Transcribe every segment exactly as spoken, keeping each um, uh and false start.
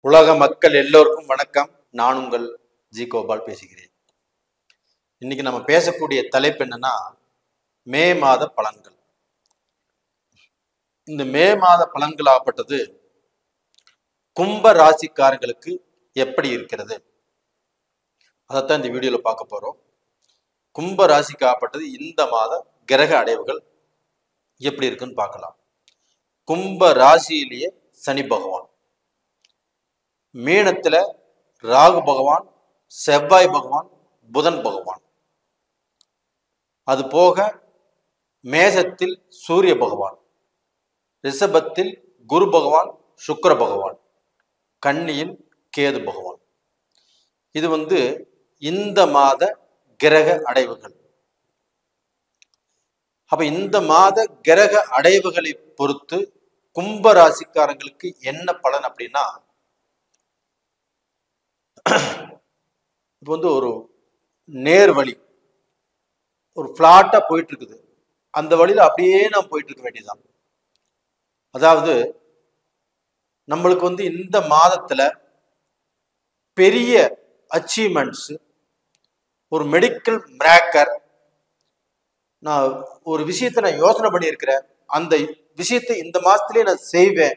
உலக மக்கள் எல்லோருக்கும் வணக்கம். நான் உங்கள் ஜி கோபால் பேசுகிறேன். இன்னைக்கு நம்ம பேசக்கூடிய தலைப்பு என்னன்னா, மே மாத பலன்கள். இந்த மே மாத பலன்கள் ஆகப்பட்டது கும்ப ராசிக்காரங்களுக்கு எப்படி இருக்கிறது, அதைத்தான் இந்த வீடியோல பார்க்க போறோம். கும்ப ராசிக்கு ஆகப்பட்டது இந்த மாத கிரக அடைவுகள் எப்படி இருக்குன்னு பார்க்கலாம். கும்ப ராசியிலேயே சனி பகவான், மீனத்துல ராகு பகவான், செவ்வாய் பகவான், புதன் பகவான், அது போக மேசத்தில் சூரிய பகவான், ரிஷபத்தில் குரு பகவான், சுக்கிர பகவான், கன்னியில் கேது பகவான். இது வந்து இந்த மாத கிரக அடைவுகள். அப்ப இந்த மாத கிரக அடைவுகளை பொறுத்து கும்ப ராசிக்காரங்களுக்கு என்ன பலன் அப்படின்னா, இப்போ வந்து ஒரு நேர் வழி, ஒரு பிளாட்டா போயிட்டு இருக்குது, அந்த வழியில அப்படியே நாம் போயிட்டு இருக்க வேண்டியதுதான். அதாவது நம்மளுக்கு வந்து இந்த மாதத்துல பெரிய அச்சீவ்மெண்ட்ஸ், ஒரு மெடிக்கல் மிராக்கல், நான் ஒரு விஷயத்தை நான் யோசனை பண்ணி இருக்கிறேன், அந்த விஷயத்தை இந்த மாசத்திலேயே நான் செய்வேன்,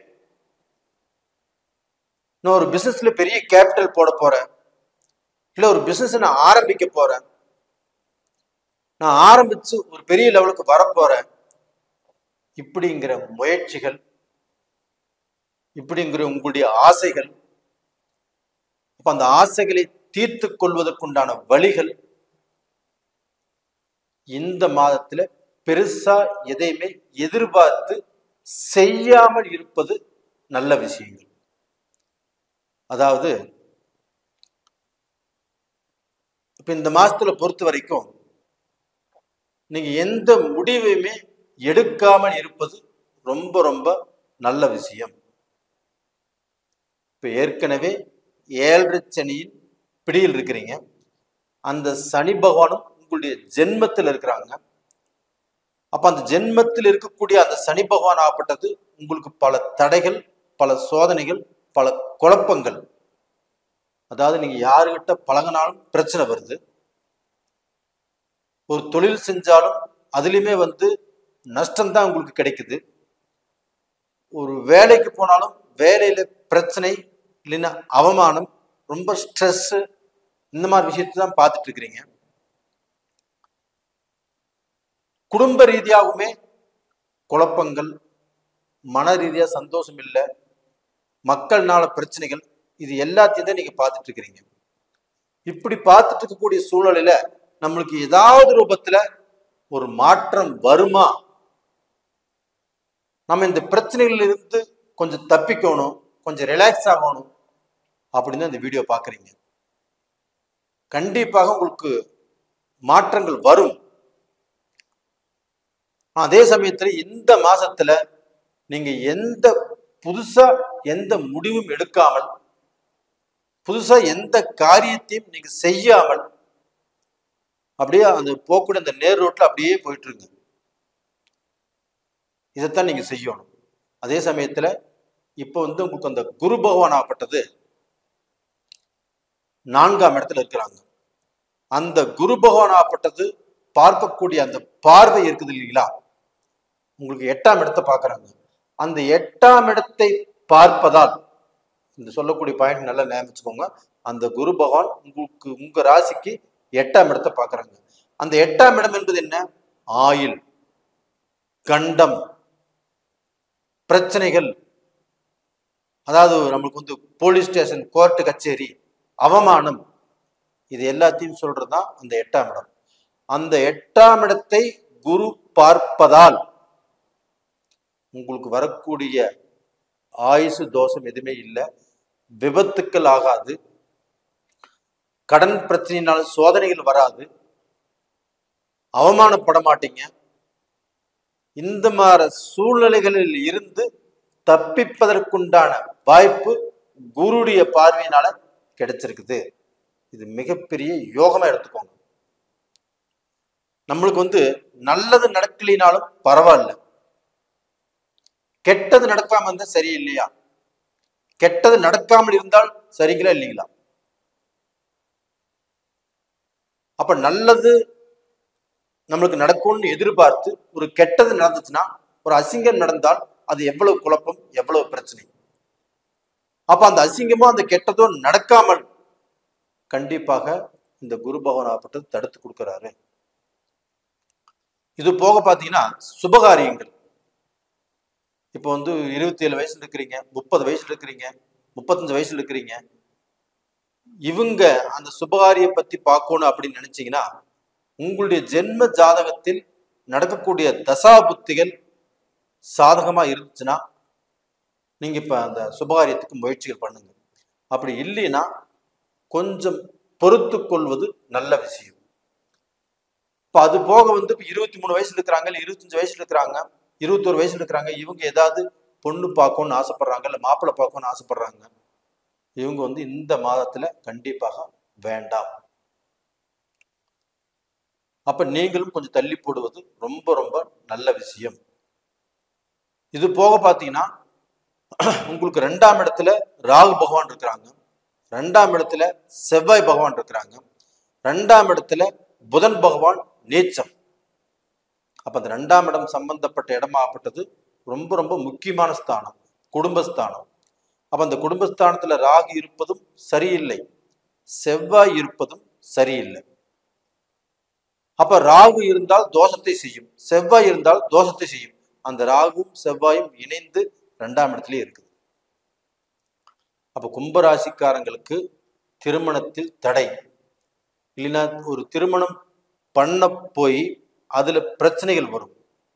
நான் ஒரு பிசினஸ்ல பெரிய கேபிட்டல் போட போறேன், இல்ல ஒரு பிசினஸ் நான் ஆரம்பிக்க போறேன், நான் ஆரம்பிச்சு ஒரு பெரிய லெவலுக்கு வரப்போறேன், இப்படிங்கிற முயற்சிகள், இப்படிங்கிற உங்களுடைய ஆசைகள், அப்ப அந்த ஆசைகளை தீர்த்து கொள்வதற்குண்டான வழிகள் இந்த மாதத்துல பெருசா எதையுமே எதிர்பார்த்து செய்யாமல் இருப்பது நல்ல விஷயங்கள். அதாவது இப்ப இந்த மாசத்துல பொறுத்த வரைக்கும் நீங்க எந்த முடிவையுமே எடுக்காமல் இருப்பது ரொம்ப ரொம்ப நல்ல விஷயம். இப்ப ஏற்கனவே ஏழரை சனியின் பிடியில் இருக்கிறீங்க, அந்த சனி பகவானும் உங்களுடைய ஜென்மத்தில் இருக்கிறாங்க. அப்ப அந்த ஜென்மத்தில் இருக்கக்கூடிய அந்த சனி பகவான் ஆகப்பட்டது உங்களுக்கு பல தடைகள், பல சோதனைகள், பல குழப்பங்கள். அதாவது நீங்க யாருகிட்ட பழகினாலும் பிரச்சனை வருது, ஒரு தொழில் செஞ்சாலும் அதுலயுமே வந்து நஷ்டம்தான் உங்களுக்கு கிடைக்குது, ஒரு வேலைக்கு போனாலும் வேலையில பிரச்சனை, இல்லைன்னா அவமானம், ரொம்ப ஸ்ட்ரெஸ், இந்த மாதிரி விஷயத்தை தான் பார்த்துட்டு இருக்கிறீங்க. குடும்ப ரீதியாகவுமே குழப்பங்கள், மன ரீதியா சந்தோஷம் இல்லை, மக்கள்னால பிரச்சனைகள், இது எல்லாத்தையும் தான் நீங்க பார்த்துட்டு இருக்கிறீங்க. இப்படி பார்த்துட்டு இருக்கக்கூடிய சூழ்நிலையில நம்மளுக்கு ஏதாவது ரூபத்துல ஒரு மாற்றம் வருமா, நம்ம இந்த பிரச்சனைகள் இருந்து கொஞ்சம் தப்பிக்கணும், கொஞ்சம் ரிலாக்ஸ் ஆகணும் அப்படின்னு இந்த வீடியோ பார்க்குறீங்க. கண்டிப்பாக உங்களுக்கு மாற்றங்கள் வரும். அதே சமயத்துல இந்த மாசத்துல நீங்க எந்த புதுசா எந்த முடிவும் எடுக்காமல், புதுசா எந்த காரியத்தையும் நீங்க செய்யாமல் அப்படியே அந்த போக்கூடிய அந்த நேர் ரோட்ல அப்படியே போயிட்டு இருக்கு. இதைத்தான் நீங்க செய்யணும். அதே சமயத்துல இப்ப வந்து உங்களுக்கு அந்த குரு பகவான் ஆகப்பட்டது நான்காம் இடத்துல இருக்கிறாங்க. அந்த குரு பகவான் ஆகப்பட்டது பார்க்கக்கூடிய அந்த பார்வை இருக்குது இல்லைங்களா, உங்களுக்கு எட்டாம் இடத்தை பார்க்கறாங்க. அந்த எட்டாம் இடத்தை பார்ப்பதால், இந்த சொல்லக்கூடிய பாயிண்ட் நல்லா ஞாபகிச்சுக்கோங்க, அந்த குரு பகவான் உங்களுக்கு உங்க ராசிக்கு எட்டாம் இடத்தை பார்க்கறாங்க. அந்த எட்டாம் இடம் என்பது என்ன? ஆயுள், கண்டம், பிரச்சனைகள், அதாவது நம்மளுக்கு வந்து போலீஸ் ஸ்டேஷன், கோர்ட்டு கச்சேரி, அவமானம், இது எல்லாத்தையும் சொல்றதுதான் அந்த எட்டாம் இடம். அந்த எட்டாம் இடத்தை குரு பார்ப்பதால் உங்களுக்கு வரக்கூடிய ஆயுசு தோஷம் எதுவுமே இல்லை, விபத்துக்கள் ஆகாது, கடன் பிரச்சனையினால சோதனைகள் வராது, அவமானப்பட மாட்டீங்க. இந்த மாதிரி சூழ்நிலைகளில் இருந்து தப்பிப்பதற்குண்டான வாய்ப்பு குருடைய பார்வையினால கிடைச்சிருக்குது. இது மிகப்பெரிய யோகமா எடுத்துக்கோங்க. நம்மளுக்கு வந்து நல்லது நடக்கலினாலும் பரவாயில்ல, கெட்டது நடக்காம இருந்தா சரியில்லையா, கெட்டது நடக்காமல் இருந்தால் சரிங்களா இல்லைங்களா? அப்ப நல்லது நம்மளுக்கு நடக்கும்னு எதிர்பார்த்து ஒரு கெட்டது நடந்துச்சுன்னா, ஒரு அசிங்கம் நடந்தால் அது எவ்வளவு குழப்பம், எவ்வளவு பிரச்சனை. அப்ப அந்த அசிங்கமோ அந்த கெட்டதோ நடக்காமல் கண்டிப்பாக இந்த குரு பகவான் ஆகப்பட்டது தடுத்து கொடுக்கிறாரு. இது போக பாத்தீங்கன்னா சுபகாரியங்கள். இப்போ வந்து இருபத்தி ஏழு வயசுல இருக்கிறீங்க, முப்பது வயசுல இருக்கிறீங்க, முப்பத்தஞ்சு வயசுல இருக்கிறீங்க. இவங்க அந்த சுபகாரியம் பத்தி பார்க்கணும் அப்படின்னு நினைச்சீங்கன்னா, உங்களுடைய ஜென்ம ஜாதகத்தில் நடக்கக்கூடிய தசா புத்திகள் சாதகமா இருந்துச்சுன்னா நீங்க இப்ப அந்த சுபகாரியத்துக்கு முயற்சிகள் பண்ணுங்க. அப்படி இல்லைன்னா கொஞ்சம் பொறுத்து கொள்வது நல்ல விஷயம். இப்ப அது போக வந்து இப்ப இருபத்தி மூணு வயசுல இருக்கிறாங்க, இல்ல இருபத்தஞ்சு வயசுல இருக்கிறாங்க, இருபத்தோரு வயசுல இருக்கிறாங்க. இவங்க ஏதாவது பொண்ணு பார்க்கணும்னு ஆசைப்படுறாங்க, இல்ல மாப்பிள்ளை பார்க்கணும்னு ஆசைப்படுறாங்க. இவங்க வந்து இந்த மாதத்துல கண்டிப்பாக வேண்டாம். அப்ப நீங்களும் கொஞ்சம் தள்ளி போடுவது ரொம்ப ரொம்ப நல்ல விஷயம். இது போக பாத்தீங்கன்னா உங்களுக்கு ரெண்டாம் இடத்துல ராகு பகவான் இருக்கிறாங்க, ரெண்டாம் இடத்துல செவ்வாய் பகவான் இருக்கிறாங்க, ரெண்டாம் இடத்துல புதன் பகவான் நீச்சம். அப்ப அந்த ரெண்டாம் இடம் சம்பந்தப்பட்ட இடமாகப்பட்டது ரொம்ப ரொம்ப முக்கியமான ஸ்தானம், குடும்பஸ்தானம். அப்ப அந்த குடும்பஸ்தானத்துல ராகு இருப்பதும் சரியில்லை, செவ்வாய் இருப்பதும் சரியில்லை. அப்ப ராகு இருந்தால் தோஷத்தை செய்யும், செவ்வாய் இருந்தால் தோஷத்தை செய்யும். அந்த ராகுவும் செவ்வாயும் இணைந்து ரெண்டாம் இடத்துல இருக்குது. அப்ப கும்பராசிக்காரங்களுக்கு திருமணத்தில் தடை இல்லைன்னா ஒரு திருமணம் பண்ண போய் அதுல பிரச்சனைகள் வரும்.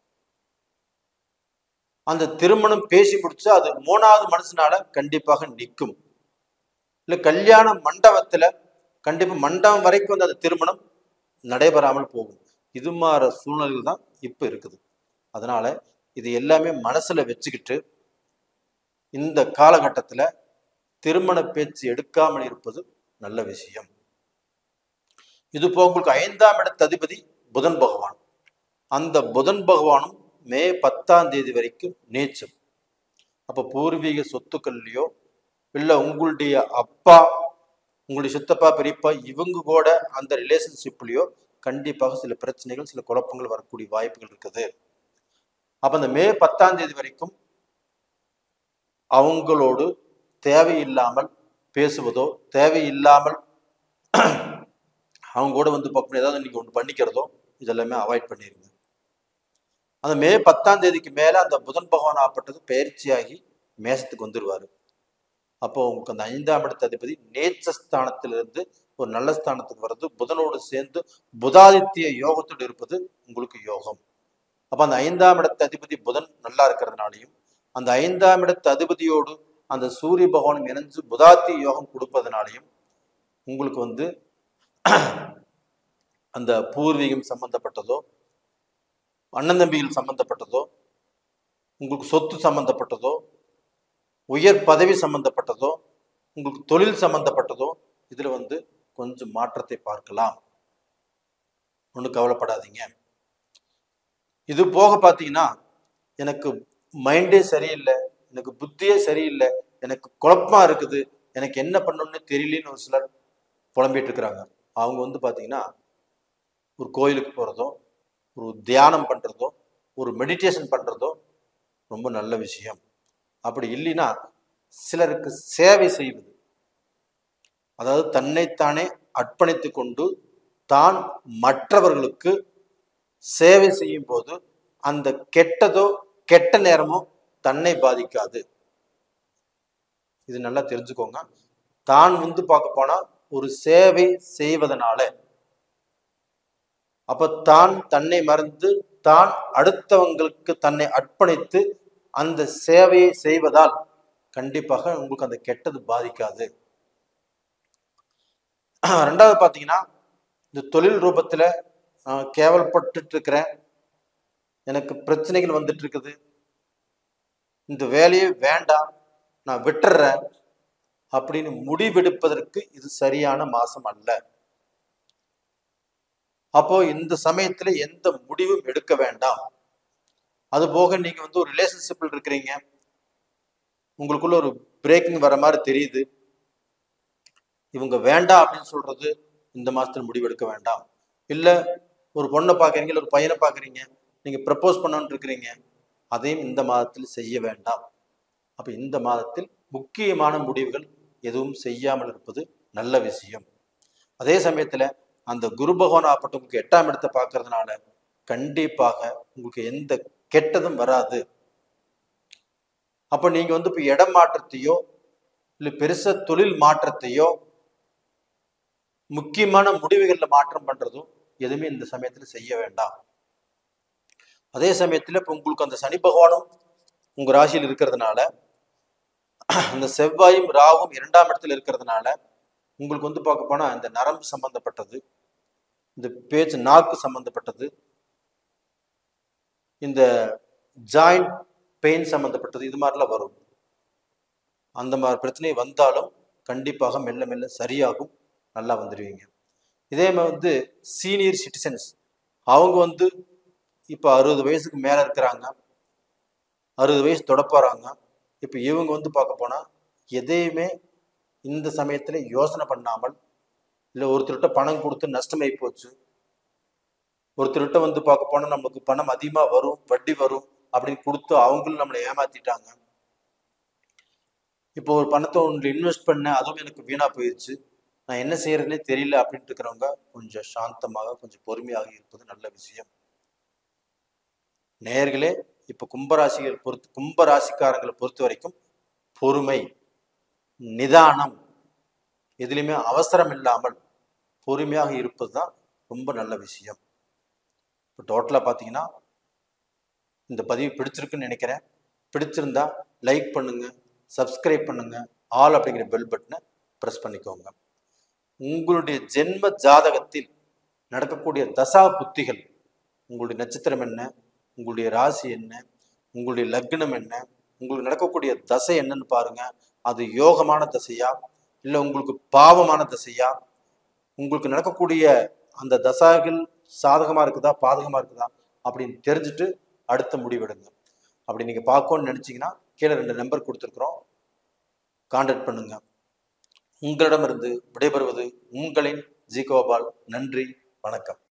அந்த திருமணம் பேசி முடிச்சு அது மூணாவது மனுஷனால கண்டிப்பாக நிற்கும். இல்ல கல்யாண மண்டபத்துல கண்டிப்பா மண்டபம் வரைக்கும் வந்து அந்த திருமணம் நடைபெறாமல் போகும். இது மாதிரி சூழ்நிலைகள் தான் இப்ப இருக்குது. அதனால இது எல்லாமே மனசுல வச்சுக்கிட்டு இந்த காலகட்டத்துல திருமண பேச்சு எடுக்காமல் இருப்பது நல்ல விஷயம். இது போக உங்களுக்கு ஐந்தாம் இடத்து அதிபதி புதன் பகவான். அந்த புதன் பகவானும் மே பத்தாம் தேதி வரைக்கும் நீச்சம். அப்ப பூர்வீக சொத்துக்கள்லையோ இல்ல உங்களுடைய அப்பா, உங்களுடைய சித்தப்பா, பெரியப்பா இவங்க கூட அந்த ரிலேஷன்ஷிப்லயோ கண்டிப்பாக சில பிரச்சனைகள், சில குழப்பங்கள் வரக்கூடிய வாய்ப்புகள் இருக்குது. அப்ப அந்த மே பத்தாம் தேதி வரைக்கும் அவங்களோடு தேவையில்லாமல் பேசுவதோ, தேவையில்லாமல் அவங்க கூட வந்து பார்க்கணும் ஏதாவது நீங்க ஒன்று பண்ணிக்கிறதோ இதெல்லாமே அவாய்ட் பண்ணிருங்க. அந்த மே பத்தாம் தேதிக்கு மேல அந்த புதன் பகவான் ஆப்பட்டது பயிற்சியாகி மேசத்துக்கு வந்துடுவாரு. அப்போ உங்களுக்கு அந்த ஐந்தாம் இடத்து அதிபதி நேச்சஸ்தானத்திலிருந்து ஒரு நல்ல ஸ்தானத்துக்கு வர்றது, புதனோடு சேர்ந்து புதாதித்ய யோகத்தோடு இருப்பது உங்களுக்கு யோகம். அப்ப அந்த ஐந்தாம் இடத்து அதிபதி புதன் நல்லா இருக்கிறதுனாலையும் அந்த ஐந்தாம் இடத்து அதிபதியோடு அந்த சூரிய பகவானும் இணைஞ்சு புதாத்திய யோகம் கொடுப்பதனாலையும் உங்களுக்கு வந்து அந்த பூர்வீகம் சம்பந்தப்பட்டதோ, அண்ணன் தம்பிகள் சம்பந்தப்பட்டதோ, உங்களுக்கு சொத்து சம்பந்தப்பட்டதோ, உயர் பதவி சம்பந்தப்பட்டதோ, உங்களுக்கு தொழில் சம்பந்தப்பட்டதோ இதுல வந்து கொஞ்சம் மாற்றத்தை பார்க்கலாம். ஒன்றும் கவலைப்படாதீங்க. இது போக பார்த்தீங்கன்னா எனக்கு மைண்டே சரியில்லை, எனக்கு புத்தியே சரியில்லை, எனக்கு குழப்பமா இருக்குது, எனக்கு என்ன பண்ணணும்னு தெரியலன்னு ஒரு சிலர் புலம்பிட்டு இருக்கிறாங்க. அவங்க வந்து பார்த்தீங்கன்னா ஒரு கோயிலுக்கு போகிறதோ, ஒரு தியானம் பண்ணுறதோ, ஒரு மெடிடேஷன் பண்ணுறதோ ரொம்ப நல்ல விஷயம். அப்படி இல்லைன்னா சிலருக்கு சேவை செய்வது, அதாவது தன்னைத்தானே அர்ப்பணித்து கொண்டு தான் மற்றவர்களுக்கு சேவை செய்யும் போது அந்த கெட்டதோ கெட்ட நேரமோ தன்னை பாதிக்காது. இது நல்லா தெரிஞ்சுக்கோங்க. தான் வந்து பார்க்க போனா ஒரு சேவை செய்வதனால அப்ப தான் தன்னை மறந்து தான் அடுத்தவங்களுக்கு தன்னை அர்ப்பணித்து அந்த சேவையை செய்வதால் கண்டிப்பாக உங்களுக்கு அந்த கெட்டது பாதிக்காது. ரெண்டாவது பாத்தீங்கன்னா இந்த தொழில் ரூபத்துல நான் கேவலப்பட்டு இருக்கிறேன், எனக்கு பிரச்சனைகள் வந்துட்டு இருக்குது, இந்த வேலையே வேண்டாம் நான் விட்டுறேன் அப்படின்னு முடிவெடுப்பதற்கு இது சரியான மாசம் அல்ல. அப்போ இந்த சமயத்துல எந்த முடிவும் எடுக்க வேண்டாம். அது போக நீங்க வந்து ஒரு ரிலேஷன்ஷிப்ல இருக்கிறீங்க, உங்களுக்குள்ள ஒரு பிரேக்கிங் வர மாதிரி தெரியுது, இவங்க வேண்டாம் அப்படின்னு சொல்றது இந்த மாசத்துல முடிவெடுக்க வேண்டாம். இல்ல ஒரு பொண்ணை பாக்குறீங்க, இல்ல ஒரு பையனை பாக்குறீங்க, நீங்க ப்ரப்போஸ் பண்ணணும்னு இருக்கிறீங்க, அதையும் இந்த மாதத்தில் செய்ய வேண்டாம். அப்ப இந்த மாதத்தில் முக்கியமான முடிவுகள் எதுவும் செய்யாமல் இருப்பது நல்ல விஷயம். அதே சமயத்துல அந்த குரு பகவான் ஆப்பட்டு உங்களுக்கு எட்டாம் இடத்தை பார்க்கறதுனால கண்டிப்பாக உங்களுக்கு எந்த கெட்டதும் வராது. அப்ப நீங்க வந்து இப்ப இடம் மாற்றத்தையோ இல்ல பெருசா தொழில் மாற்றத்தையோ முக்கியமான முடிவுகள்ல மாற்றம் பண்றதோ எதுவுமே இந்த சமயத்துல செய்ய வேண்டாம். அதே சமயத்துல இப்ப உங்களுக்கு அந்த சனி பகவானும் உங்க ராசியில் இருக்கிறதுனால, அந்த செவ்வாயும் ராகும் இரண்டாம் இடத்துல இருக்கிறதுனால உங்களுக்கு வந்து பார்க்க போனா இந்த நரம்பு சம்பந்தப்பட்டது, இந்த பேச்சு நாக்கு சம்பந்தப்பட்டது, இந்த ஜாயிண்ட் பெயின் சம்பந்தப்பட்டது, இது மாதிரிலாம் வரும். அந்த மாதிரி பிரச்சனை வந்தாலும் கண்டிப்பாக மெல்ல மெல்ல சரியாகும், நல்லா வந்துடுவீங்க. இதே மாதிரி வந்து சீனியர் சிட்டிசன்ஸ், அவங்க வந்து இப்போ அறுபது வயசுக்கு மேலே இருக்கிறாங்க, அறுபது வயசு தொடப்பாறாங்க. இப்போ இவங்க வந்து பார்க்க போனா எதையுமே இந்த சமயத்துல யோசனை பண்ணாமல், இல்லை ஒருத்தர்கிட்ட பணம் கொடுத்து நஷ்டமாயி போச்சு, ஒருத்தர்கிட்ட வந்து பார்க்க போனா நமக்கு பணம் அதிகமா வரும், வட்டி வரும் அப்படின்னு கொடுத்து அவங்களும் நம்மளை ஏமாத்திட்டாங்க. இப்போ ஒரு பணத்தை ஒன்று இன்வெஸ்ட் பண்ண, அதுவும் எனக்கு வீணா போயிடுச்சு, நான் என்ன செய்யறதுனே தெரியல அப்படின்ட்டு இருக்கிறவங்க கொஞ்சம் சாந்தமாக கொஞ்சம் பொறுமையாக இருப்பது நல்ல விஷயம். நேயர்களே, இப்ப கும்பராசிகள் பொறுத்து கும்பராசிக்காரங்களை பொறுத்த வரைக்கும் பொறுமை, நிதானம், எதுலையுமே அவசரம் இல்லாமல் பொறுமையாக இருப்பது தான் ரொம்ப நல்ல விஷயம். இப்போ டோட்டலா பார்த்தீங்கன்னா இந்த பதிவு பிடிச்சிருக்குன்னு நினைக்கிறேன். பிடிச்சிருந்தா லைக் பண்ணுங்க, சப்ஸ்கிரைப் பண்ணுங்க, ஆல் அப்படிங்கிற பெல் பட்டனை ப்ரெஸ் பண்ணிக்கோங்க. உங்களுடைய ஜென்ம ஜாதகத்தில் நடக்கக்கூடிய தசா புத்திகள், உங்களுடைய நட்சத்திரம் என்ன, உங்களுடைய ராசி என்ன, உங்களுடைய லக்னம் என்ன, உங்களுக்கு நடக்கக்கூடிய தசை என்னன்னு பாருங்க. அது யோகமான தசையா இல்லை உங்களுக்கு பாவமான தசையா, உங்களுக்கு நடக்கக்கூடிய அந்த தசாக்கள் சாதகமா இருக்குதா பாதகமா இருக்குதா அப்படின்னு தெரிஞ்சுட்டு அடுத்த முடிவெடுங்க. அப்படி நீங்க பார்க்கணும்னு நினைச்சீங்கன்னா கீழே ரெண்டு நம்பர் கொடுத்துருக்குறோம், கான்டாக்ட் பண்ணுங்க. உங்களிடமிருந்து விடைபெறுவது உங்களின் ஜி கோபால். நன்றி, வணக்கம்.